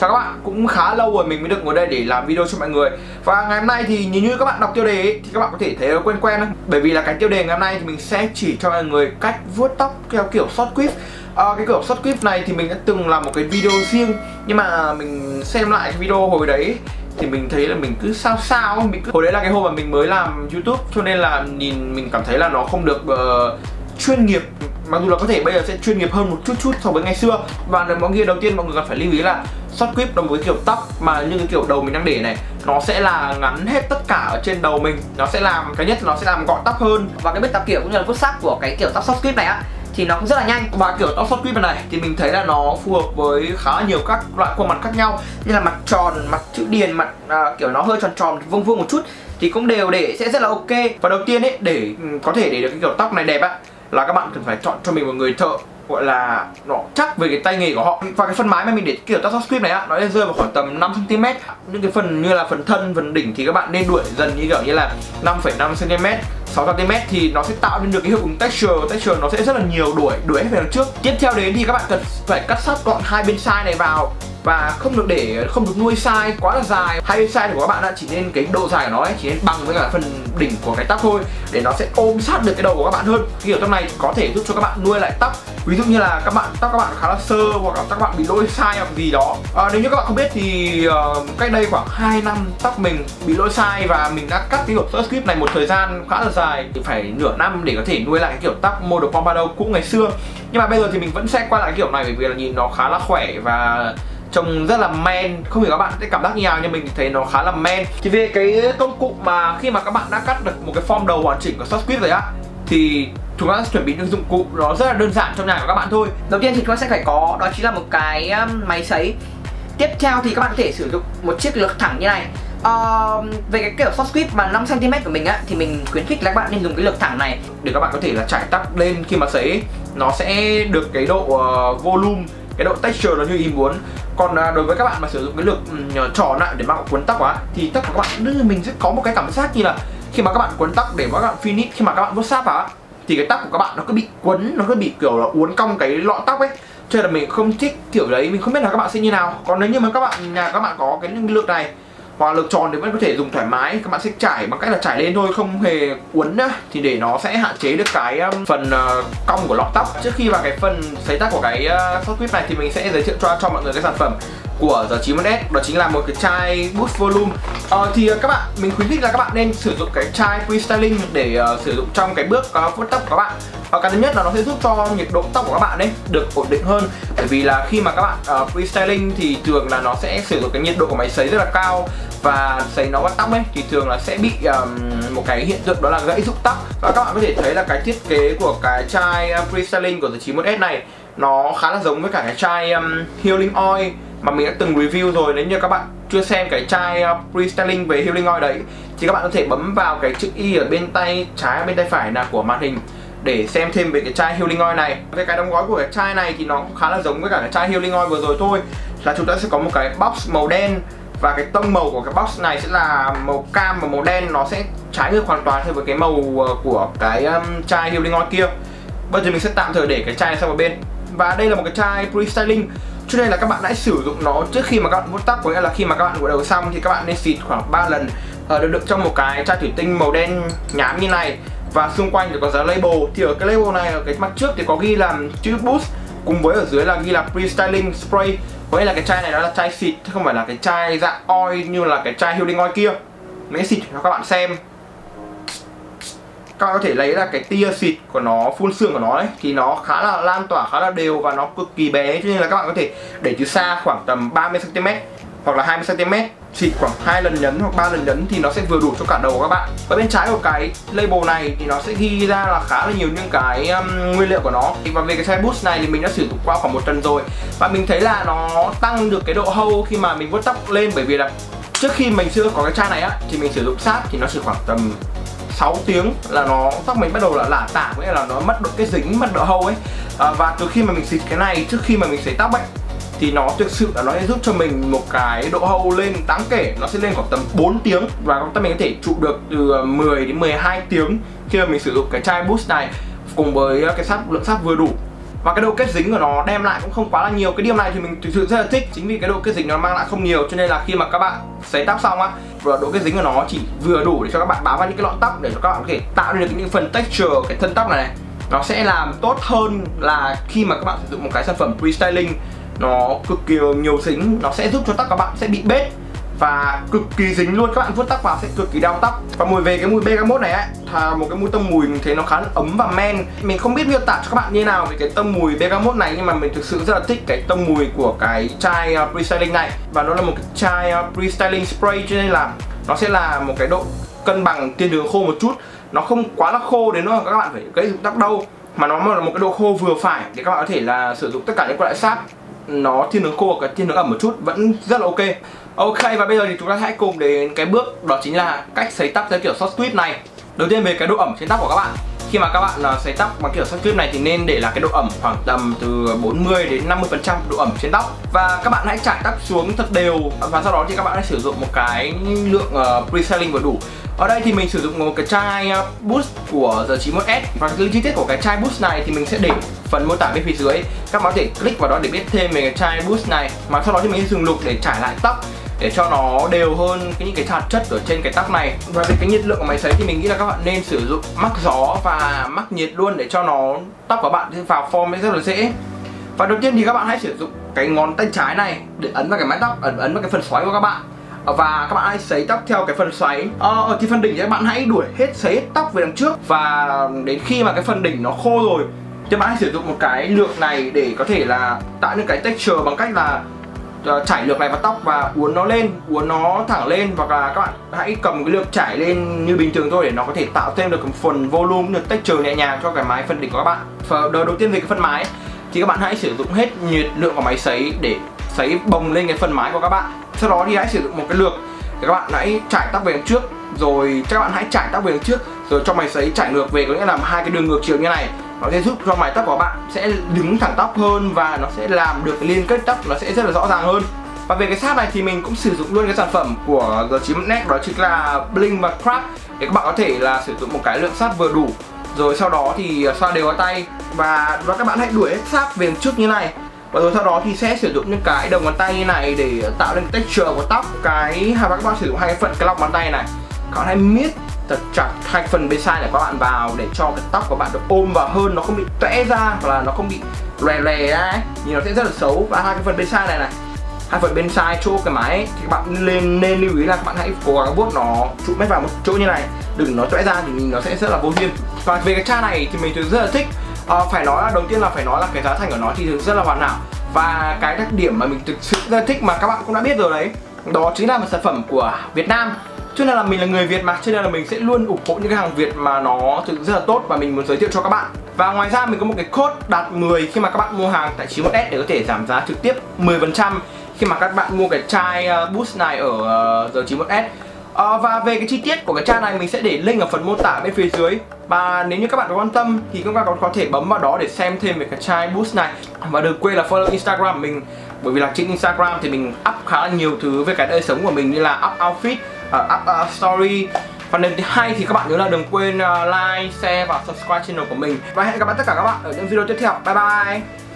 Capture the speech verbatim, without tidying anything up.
Chào các bạn, cũng khá lâu rồi mình mới được ngồi đây để làm video cho mọi người. Và ngày hôm nay thì như như các bạn đọc tiêu đề ấy, thì các bạn có thể thấy quen quen. Bởi vì là cái tiêu đề ngày hôm nay thì mình sẽ chỉ cho mọi người cách vuốt tóc theo kiểu short clip. À, cái kiểu short clip này thì mình đã từng làm một cái video riêng, nhưng mà mình xem lại cái video hồi đấy thì mình thấy là mình cứ sao sao mình cứ... Hồi đấy là cái hôm mà mình mới làm YouTube, cho nên là nhìn mình cảm thấy là nó không được uh, chuyên nghiệp. Mặc dù là có thể bây giờ sẽ chuyên nghiệp hơn một chút chút so với ngày xưa. Và mọi người đầu tiên mọi người cần phải lưu ý là short clip là một cái kiểu tóc mà như cái kiểu đầu mình đang để này, nó sẽ là ngắn hết tất cả ở trên đầu mình. Nó sẽ làm, cái nhất nó sẽ làm gọn tóc hơn. Và cái bước tập kiểu cũng như là vuốt sắc của cái kiểu tóc short clip này á thì nó cũng rất là nhanh. Và kiểu tóc short clip này thì mình thấy là nó phù hợp với khá nhiều các loại khuôn mặt khác nhau, như là mặt tròn, mặt chữ điền, mặt à, kiểu nó hơi tròn tròn vuông vuông một chút thì cũng đều để sẽ rất là ok. Và đầu tiên ấy, để có thể để được cái kiểu tóc này đẹp á, là các bạn cần phải chọn cho mình một người thợ gọi là nó chắc về cái tay nghề của họ. Và cái phần mái mà mình để kiểu tóc short clip này á, nó sẽ rơi vào khoảng tầm năm xăng ti mét. Những cái phần như là phần thân, phần đỉnh thì các bạn nên đuổi dần như kiểu như là năm phẩy năm xăng ti mét, sáu xăng ti mét thì nó sẽ tạo nên được cái hiệu ứng texture. Texture nó sẽ rất là nhiều, đuổi đuổi hết về đằng trước. Tiếp theo đến thì các bạn cần phải cắt sát gọn hai bên side này vào, và không được để không được nuôi size quá là dài. Hai bên side của các bạn đã chỉ nên cái độ dài của nó ấy, chỉ nên bằng với cả phần đỉnh của cái tóc thôi, để nó sẽ ôm sát được cái đầu của các bạn hơn. Cái kiểu tóc này có thể giúp cho các bạn nuôi lại tóc. Ví dụ như là các bạn tóc các bạn khá là sơ, hoặc là các bạn bị lỗi size hoặc gì đó. À, nếu như các bạn không biết thì uh, cách đây khoảng hai năm tóc mình bị lỗi size và mình đã cắt cái kiểu short clip này một thời gian khá là dài, thì phải nửa năm để có thể nuôi lại cái kiểu tóc model pompadour cũ ngày xưa. Nhưng mà bây giờ thì mình vẫn sẽ quay lại cái kiểu này bởi vì là nhìn nó khá là khỏe và trông rất là men. Không hiểu các bạn sẽ cảm giác như nào nhưng mình thấy nó khá là men. Thì về cái công cụ mà khi mà các bạn đã cắt được một cái form đầu hoàn chỉnh của short clip rồi á, thì chúng ta sẽ chuẩn bị những dụng cụ nó rất là đơn giản trong nhà của các bạn thôi. Đầu tiên thì chúng ta sẽ phải có, đó chính là một cái um, máy sấy. Tiếp theo thì các bạn có thể sử dụng một chiếc lược thẳng như này. Uh, về cái kiểu short clip mà năm xăng ti mét của mình á, thì mình khuyến khích là các bạn nên dùng cái lược thẳng này để các bạn có thể là trải tóc lên. Khi mà sấy nó sẽ được cái độ uh, volume, cái độ texture nó như ý muốn. Còn uh, đối với các bạn mà sử dụng cái lược um, tròn lại để mà cuốn tóc quá thì tóc của các bạn mình sẽ có một cái cảm giác như là khi mà các bạn cuốn tóc để mà các bạn finish, khi mà các bạn vuốt sáp vào thì cái tóc của các bạn nó cứ bị quấn, nó cứ bị kiểu là uốn cong cái lọn tóc ấy, cho nên là mình không thích kiểu đấy. Mình không biết là các bạn sẽ như nào. Còn nếu như mà các bạn nhà các bạn có cái lược này hoặc lược tròn thì vẫn có thể dùng thoải mái. Các bạn sẽ trải bằng cách là trải lên thôi, không hề uốn nữa, thì để nó sẽ hạn chế được cái um, phần uh, cong của lọn tóc. Trước khi vào cái phần sấy tóc của cái uh, short clip này thì mình sẽ giới thiệu cho cho mọi người cái sản phẩm của giờ chín mươi mốt S, đó chính là một cái chai boost volume. Uh, thì uh, các bạn mình khuyến khích là các bạn nên sử dụng cái chai freestyling để uh, sử dụng trong cái bước uh, vuốt tóc của các bạn. Và cái thứ nhất là nó sẽ giúp cho nhiệt độ tóc của các bạn ấy được ổn định hơn, bởi vì là khi mà các bạn uh, freestyling thì thường là nó sẽ sử dụng cái nhiệt độ của máy sấy rất là cao, và sấy nó vào tóc ấy thì thường là sẽ bị um, một cái hiện tượng đó là gãy rụng tóc. Và các bạn có thể thấy là cái thiết kế của cái chai uh, freestyling của giờ chín mươi mốt S này nó khá là giống với cả cái chai um, healing oil mà mình đã từng review rồi. Nếu như các bạn chưa xem cái chai uh, freestyling về healing oil đấy thì các bạn có thể bấm vào cái chữ Y ở bên tay trái, bên tay phải là của màn hình để xem thêm về cái chai healing oil này. Về cái đóng gói của cái chai này thì nó cũng khá là giống với cả cái chai healing oil vừa rồi thôi, là chúng ta sẽ có một cái box màu đen, và cái tông màu của cái box này sẽ là màu cam và màu đen, nó sẽ trái ngược hoàn toàn với cái màu của cái um, chai healing oil kia. Bây giờ mình sẽ tạm thời để cái chai này sang một bên. Và đây là một cái chai freestyling, cho nên là các bạn hãy sử dụng nó trước khi mà các bạn vuốt tóc. Có nghĩa là khi mà các bạn gội đầu xong thì các bạn nên xịt khoảng ba lần, ở được đựng trong một cái chai thủy tinh màu đen nhám như này. Và xung quanh thì có dán label, thì ở cái label này ở cái mặt trước thì có ghi là chữ boost, cùng với ở dưới là ghi là freestyling spray. Có nghĩa là cái chai này nó là chai xịt, chứ không phải là cái chai dạng oil như là cái chai healing oil kia. Mình sẽ xịt cho các bạn xem. Các bạn có thể lấy là cái tia xịt của nó, phun sương của nó ấy, thì nó khá là lan tỏa, khá là đều và nó cực kỳ bé, cho nên là các bạn có thể để từ xa khoảng tầm ba mươi xăng ti mét hoặc là hai mươi xăng ti mét, xịt khoảng hai lần nhấn hoặc ba lần nhấn thì nó sẽ vừa đủ cho cả đầu của các bạn. Và bên trái của cái label này thì nó sẽ ghi ra là khá là nhiều những cái um, nguyên liệu của nó. Và về cái chai boost này thì mình đã sử dụng qua khoảng một tuần rồi, và mình thấy là nó tăng được cái độ hâu khi mà mình vuốt tóc lên. Bởi vì là trước khi mình chưa có cái chai này á thì mình sử dụng sáp thì nó chỉ khoảng tầm sáu tiếng là nó tóc mình bắt đầu là lả tả, nghĩa là nó mất độ cái dính, mất độ hâu ấy. À, và từ khi mà mình xịt cái này trước khi mà mình sấy tóc ấy thì nó thực sự là nó sẽ giúp cho mình một cái độ hâu lên đáng kể, nó sẽ lên khoảng tầm bốn tiếng, và tóc mình có thể trụ được từ mười đến mười hai tiếng khi mà mình sử dụng cái chai boost này cùng với cái sáp, lượng sáp vừa đủ. và cái độ kết dính của nó đem lại cũng không quá là nhiều. Cái điểm này thì mình thực sự rất là thích, chính vì cái độ kết dính nó mang lại không nhiều, cho nên là khi mà các bạn sấy tóc xong á, và độ kết dính của nó chỉ vừa đủ để cho các bạn bám vào những cái lọn tóc, để cho các bạn có thể tạo nên được những phần texture cái thân tóc này, này. Nó sẽ làm tốt hơn là khi mà các bạn sử dụng một cái sản phẩm pre-styling nó cực kỳ nhiều dính, nó sẽ giúp cho tóc các bạn sẽ bị bết và cực kỳ dính luôn. Các bạn vuốt tóc vào sẽ cực kỳ đau tóc. Và mùi về cái mùi bergamot này ấy, là một cái mùi tông mùi mình thấy nó khá là ấm và men. Mình không biết miêu tả cho các bạn như nào về cái tông mùi bergamot này, nhưng mà mình thực sự rất là thích cái tông mùi của cái chai uh, pre-styling này. Và nó là một cái chai uh, pre-styling spray, cho nên là nó sẽ là một cái độ cân bằng thiên hướng khô một chút. Nó không quá là khô đến nỗi các bạn phải gãy rụng tóc đâu, mà nó là một cái độ khô vừa phải để các bạn có thể là sử dụng tất cả những loại sáp nó thiên hướng khô và cái thiên hướng ẩm một chút, vẫn rất là ok. Ok, và bây giờ thì chúng ta hãy cùng đến cái bước đó chính là cách sấy tóc theo kiểu short sweep này. Đầu tiên về cái độ ẩm trên tóc của các bạn. Khi mà các bạn sấy tóc bằng kiểu short sweep này thì nên để là cái độ ẩm khoảng tầm từ bốn mươi đến năm mươi phần trăm độ ẩm trên tóc. Và các bạn hãy trải tóc xuống thật đều, và sau đó thì các bạn hãy sử dụng một cái lượng uh, pre-styling vừa đủ. Ở đây thì mình sử dụng một cái chai boost của The chín mươi mốt S, và cái chi tiết của cái chai boost này thì mình sẽ để phần mô tả bên phía dưới. Các bạn có thể click vào đó để biết thêm về cái chai boost này. Mà sau đó thì mình sẽ dùng lục để trải lại tóc để cho nó đều hơn cái những cái hạt chất ở trên cái tóc này. Và về cái nhiệt lượng của máy sấy thì mình nghĩ là các bạn nên sử dụng mắc gió và mắc nhiệt luôn, để cho nó tóc của bạn sẽ vào form rất là dễ. Và đầu tiên thì các bạn hãy sử dụng cái ngón tay trái này để ấn vào cái mái tóc, ấn ấn vào cái phần xoáy của các bạn, và các bạn hãy sấy tóc theo cái phần xoáy. Ờ, ở cái phần đỉnh thì các bạn hãy đuổi hết sấy hết tóc về đằng trước, và đến khi mà cái phần đỉnh nó khô rồi thì các bạn hãy sử dụng một cái lược này để có thể là tạo nên cái texture bằng cách là uh, chảy lược này vào tóc và uốn nó lên, uốn nó thẳng lên, hoặc là các bạn hãy cầm cái lược chảy lên như bình thường thôi để nó có thể tạo thêm được một phần volume, được texture nhẹ nhàng cho cái mái phần đỉnh của các bạn. Và đầu tiên về cái phần mái thì các bạn hãy sử dụng hết nhiệt lượng của máy sấy để sấy bồng lên cái phần mái của các bạn. Sau đó thì hãy sử dụng một cái lược để các bạn hãy trải tóc về đằng trước, rồi các bạn hãy trải tóc về đằng trước, rồi cho máy sấy trải ngược về, có nghĩa là hai cái đường ngược chiều như này. Nó sẽ giúp cho mái tóc của bạn sẽ đứng thẳng tóc hơn, và nó sẽ làm được cái liên kết tóc nó sẽ rất là rõ ràng hơn. Và về cái sáp này thì mình cũng sử dụng luôn cái sản phẩm của The chín mươi mốt S, đó chính là Blink và Craft, để các bạn có thể là sử dụng một cái lượng sáp vừa đủ, rồi sau đó thì xoa đều vào tay, và, và các bạn hãy đuổi hết sáp về trước như này. Và rồi sau đó thì sẽ sử dụng những cái đầu ngón tay như này để tạo nên texture của tóc. Cái và các bạn sử dụng hai cái phần cái lòng bàn tay này, các bạn hãy miết thật chặt hai phần bên sai này các bạn vào, để cho cái tóc của bạn được ôm vào hơn, nó không bị toẽ ra, hoặc là nó không bị lòe lòe ra ấy, nhìn nó sẽ rất là xấu. Và hai cái phần bên sai này này, hai phần bên sai chỗ cái mái ấy, thì các bạn nên nên lưu ý là các bạn hãy cố gắng vuốt nó trụ mét vào một chỗ như này, đừng nó toẽ ra thì nhìn nó sẽ rất là vô duyên. Và về cái chai này thì mình thực rất là thích. À, phải nói là đầu tiên là phải nói là cái giá thành của nó thì thực rất là hoàn hảo, và cái đặc điểm mà mình thực sự rất là thích mà các bạn cũng đã biết rồi đấy, đó chính là một sản phẩm của Việt Nam. Cho nên là mình là người Việt mà, cho nên là mình sẽ luôn ủng hộ những cái hàng Việt mà nó thực rất là tốt và mình muốn giới thiệu cho các bạn. Và ngoài ra mình có một cái code đạt mười khi mà các bạn mua hàng tại chín mươi mốt S để có thể giảm giá trực tiếp mười phần trăm khi mà các bạn mua cái chai boost này ở The chín mươi mốt S. À, và về cái chi tiết của cái chai này mình sẽ để link ở phần mô tả bên phía dưới. Và nếu như các bạn có quan tâm thì các bạn có thể bấm vào đó để xem thêm về cái chai boost này. Và đừng quên là follow Instagram mình, bởi vì là trên Instagram thì mình up khá là nhiều thứ về cái đời sống của mình, như là up outfit, uh, up uh, story. Và nếu hay thì các bạn nhớ là đừng quên uh, like, share và subscribe channel của mình. Và hẹn gặp lại tất cả các bạn ở những video tiếp theo. Bye bye.